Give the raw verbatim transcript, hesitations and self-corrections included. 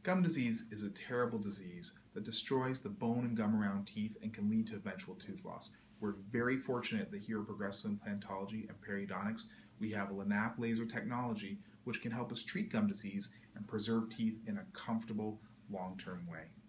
Gum disease is a terrible disease that destroys the bone and gum around teeth and can lead to eventual tooth loss. We're very fortunate that here at Progressive Implantology and Periodontics, we have a LANAP laser technology which can help us treat gum disease and preserve teeth in a comfortable, long-term way.